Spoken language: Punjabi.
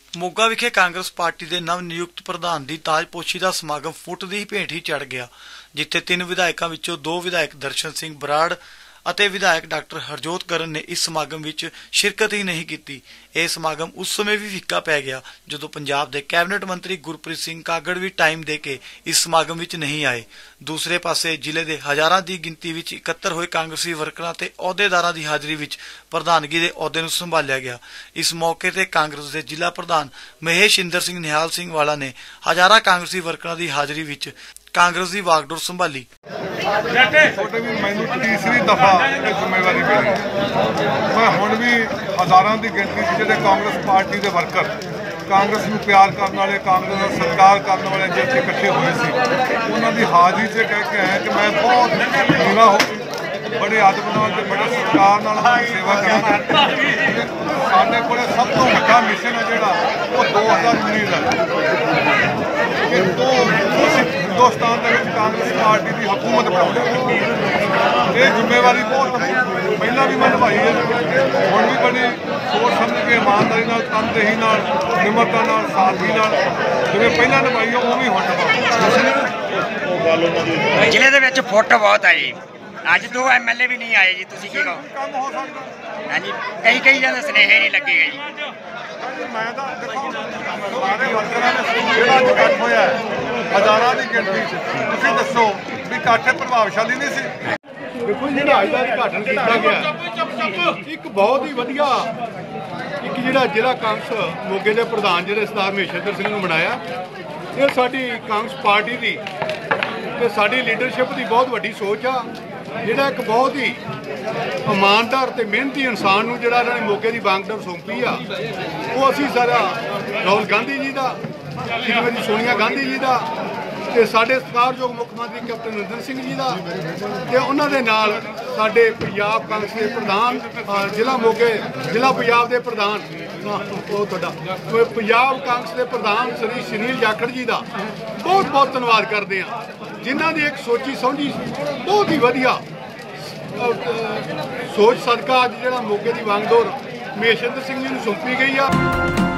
ਮੋਗਾ ਵਿਖੇ ਕਾਂਗਰਸ ਪਾਰਟੀ ਦੇ ਨਵ ਨਿਯੁਕਤ ਪ੍ਰਧਾਨ ਦੀ ਤਾਜਪੋਸ਼ੀ ਦਾ ਸਮਾਗਮ ਫੁੱਟ ਦੀ ਭੇਂਟ ਹੀ ਚੜ ਗਿਆ, ਜਿੱਥੇ 3 ਵਿਧਾਇਕਾਂ ਵਿੱਚੋਂ 2 ਵਿਧਾਇਕ ਦਰਸ਼ਨ ਸਿੰਘ ਬਰਾੜ ਅਤੇ ਵਿਧਾਇਕ ਡਾਕਟਰ ਹਰਜੋਤ ਕਰਨ ਨੇ ਇਸ ਸਮਾਗਮ ਵਿੱਚ ਸ਼ਿਰਕਤ ਹੀ ਨਹੀਂ ਕੀਤੀ। ਇਹ ਸਮਾਗਮ ਉਸ ਸਮੇਂ ਵੀ ਫਿੱਕਾ ਪੈ ਗਿਆ ਜਦੋਂ ਪੰਜਾਬ ਦੇ ਕੈਬਨਿਟ ਮੰਤਰੀ ਗੁਰਪ੍ਰੀਤ ਸਿੰਘ ਕਾਗੜ ਵੀ ਟਾਈਮ ਦੇ ਕੇ ਇਸ ਸਮਾਗਮ ਵਿੱਚ ਨਹੀਂ ਆਏ। ਦੂਸਰੇ ਪਾਸੇ ਜ਼ਿਲ੍ਹੇ ਦੇ ਹਜ਼ਾਰਾਂ ਦੀ ਗਿਣਤੀ ਵਿੱਚ ਇਕੱਤਰ ਹੋਏ ਕਾਂਗਰਸੀ ਵਰਕਰਾਂ ਤੇ ਅਹੁਦੇਦਾਰਾਂ ਦੀ ਹਾਜ਼ਰੀ ਵਿੱਚ ਪ੍ਰਧਾਨਗੀ ਦੇ ਅਹੁਦੇ ਨੂੰ ਸੰਭਾਲਿਆ ਗਿਆ। ਇਸ ਮੌਕੇ ਤੇ ਕਾਂਗਰਸ ਦੇ ਜ਼ਿਲ੍ਹਾ ਪ੍ਰਧਾਨ ਮਹੇਸ਼ਿੰਦਰ ਸਿੰਘ ਨਿਹਾਲ ਸਿੰਘ ਵਾਲਾ ਨੇ ਹਜ਼ਾਰਾਂ ਕਾਂਗਰਸੀ ਵਰਕਰਾਂ ਦੀ ਹਾਜ਼ਰੀ ਵਿੱਚ ਕਾਂਗਰਸ ਦੀ ਵਾਗਡੋਰ ਸੰਭਾਲੀ। ਮੈਨੂੰ ਤੀਸਰੀ ਦਫਾ ਇਹ ਜ਼ਿੰਮੇਵਾਰੀ ਮਿਲੀ। ਮੈਂ ਹੁਣ ਵੀ ਹਜ਼ਾਰਾਂ ਦੀ ਗਿਣਤੀ ਜਿਹੜੇ ਕਾਂਗਰਸ ਪਾਰਟੀ ਦੇ ਵਰਕਰ, ਕਾਂਗਰਸ ਨੂੰ ਪਿਆਰ ਕਰਨ ਵਾਲੇ, ਕਾਂਗਰਸ ਦਾ ਸਤਿਕਾਰ ਕਰਨ ਵਾਲੇ ਜਿਹੜੇ ਇਕੱਠੇ ਹੋਏ ਸੀ, ਉਹਨਾਂ ਦੀ ਹਾਜ਼ਰੀ 'ਚ ਕਹਿ ਕੇ ਆਇਆ ਕਿ ਮੈਂ ਬਹੁਤ ਨੀਵਾਂ ਹੋ ਬੜੇ ਆਦਬ ਨਾਲ ਤੇ ਬੜੇ ਸਤਿਕਾਰ ਨਾਲ ਉਹਨਾਂ ਦੀ ਸੇਵਾ ਕਰਾਂਗਾ। ਸਾਡੇ ਕੋਲ ਸਭ ਤੋਂ ਵੱਡਾ ਮਿਸ਼ਨ ਹੈ ਜਿਹੜਾ ਉਹ 2019 ਦਾ ਹਿੰਦੁਸਤਾਨ ਦੇ ਵਿੱਚ ਕਾਂਗਰਸ ਪਾਰਟੀ ਦੀ ਹਕੂਮਤ ਬਣਾਉਣੀ। ਇਹ ਜ਼ਿੰਮੇਵਾਰੀ ਬਹੁਤ ਪਹਿਲਾਂ ਵੀ ਮੈਂ ਨਿਭਾਈ ਹੈ, ਹੁਣ ਵੀ ਬੜੀ ਸੋਚ ਸਮਝ ਕੇ ਇਮਾਨਦਾਰੀ ਨਾਲ, ਤਨਦੇਹੀ ਨਾਲ, ਨਿਮਰਤਾ ਨਾਲ, ਸਾਦਗੀ ਨਾਲ ਜਿਵੇਂ ਪਹਿਲਾਂ ਨਿਭਾਈ ਹੈ ਉਹ ਵੀ ਹੁਣ ਨਿਭਾਵਾਂਗੇ। ਜ਼ਿਲ੍ਹੇ ਦੇ ਵਿੱਚ ਫੁੱਟ ਬਹੁਤ ਹੈ ਜੀ। ਅੱਜ 2 MLA ਵੀ ਨਹੀਂ ਆਏ ਜੀ, ਤੁਸੀਂ ਕੀ ਕਹੋ? ਕੰਮ ਹੋ ਸਕਦਾ ਹਾਂਜੀ, ਕਈ ਜਾਂਦੇ ਸੁਨੇਹੇ ਨਹੀਂ ਲੱਗੇਗਾ ਜੀ। ਮੈਂ ਤਾਂ ਦੇਖੋ ਸਾਰੇ ਵਰਕਰਾਂ ਨੇ ਜਿਹੜਾ ਅੱਜ ਇਕੱਠ ਹੋਇਆ ਹਜ਼ਾਰਾਂ ਦੀ ਗਿਣਤੀ 'ਚ, ਤੁਸੀਂ ਦੱਸੋ ਵੀ ਇਕੱਠ ਪ੍ਰਭਾਵਸ਼ਾਲੀ ਨਹੀਂ ਸੀ? ਦੇਖੋ ਜਿਹੜਾ ਅੱਜ ਦਾ ਉਦਘਾਟਨ ਕੀਤਾ ਗਿਆ, ਇੱਕ ਬਹੁਤ ਹੀ ਵਧੀਆ ਜਿਹੜਾ ਜ਼ਿਲ੍ਹਾ ਕਾਂਗਰਸ ਮੋਗੇ ਦੇ ਪ੍ਰਧਾਨ ਜਿਹੜੇ ਸਰਦਾਰ ਮਹੇਸ਼ਿੰਦਰ ਸਿੰਘ ਨੂੰ ਬਣਾਇਆ। ਇਹ ਸਾਡੀ ਕਾਂਗਰਸ ਪਾਰਟੀ ਦੀ ਤੇ ਸਾਡੀ ਲੀਡਰਸ਼ਿਪ ਦੀ ਬਹੁਤ ਵੱਡੀ ਸੋਚ ਆ। ਜਿਹੜਾ ਇੱਕ ਬਹੁਤ ਹੀ ਇਮਾਨਦਾਰ ਤੇ ਮਿਹਨਤੀ ਇਨਸਾਨ ਨੂੰ ਜਿਹੜਾ ਇਹਨਾਂ ਨੇ ਮੋਗੇ ਦੀ ਵਾਂਗਡੋਰ ਸੌਂਪੀ ਆ, ਉਹ ਅਸੀਂ ਸਾਰਾ ਰਾਹੁਲ ਗਾਂਧੀ ਜੀ ਦਾ, ਸ਼੍ਰੀਮਤੀ ਸੋਨੀਆ ਗਾਂਧੀ ਜੀ ਦਾ ਤੇ ਸਾਡੇ ਸਤਿਕਾਰਯੋਗ ਮੁੱਖ ਮੰਤਰੀ ਕੈਪਟਨ ਅਮਰਿੰਦਰ ਸਿੰਘ ਜੀ ਦਾ ਤੇ ਉਹਨਾਂ ਦੇ ਨਾਲ ਸਾਡੇ ਪੰਜਾਬ ਕਾਂਗਰਸ ਦੇ ਪ੍ਰਧਾਨ, ਜ਼ਿਲ੍ਹਾ ਮੋਗੇ ਜ਼ਿਲ੍ਹਾ ਪੰਜਾਬ ਦੇ ਪ੍ਰਧਾਨ, ਉਹ ਤੁਹਾਡਾ ਪੰਜਾਬ ਕਾਂਗਰਸ ਦੇ ਪ੍ਰਧਾਨ ਸ੍ਰੀ ਸੁਨੀਲ ਜਾਖੜ ਜੀ ਦਾ ਬਹੁਤ ਬਹੁਤ ਧੰਨਵਾਦ ਕਰਦੇ ਹਾਂ, ਜਿਨ੍ਹਾਂ ਦੀ ਇੱਕ ਸੋਚੀ ਸਮਝੀ ਬਹੁਤ ਹੀ ਵਧੀਆ ਸੋਚ ਸਦਕਾ ਅੱਜ ਜਿਹੜਾ ਮੋਗੇ ਦੀ ਵਾਂਗਡੋਰ ਮਹੇਸ਼ਿੰਦਰ ਸਿੰਘ ਜੀ ਨੂੰ ਸੌਂਪੀ ਗਈ ਆ।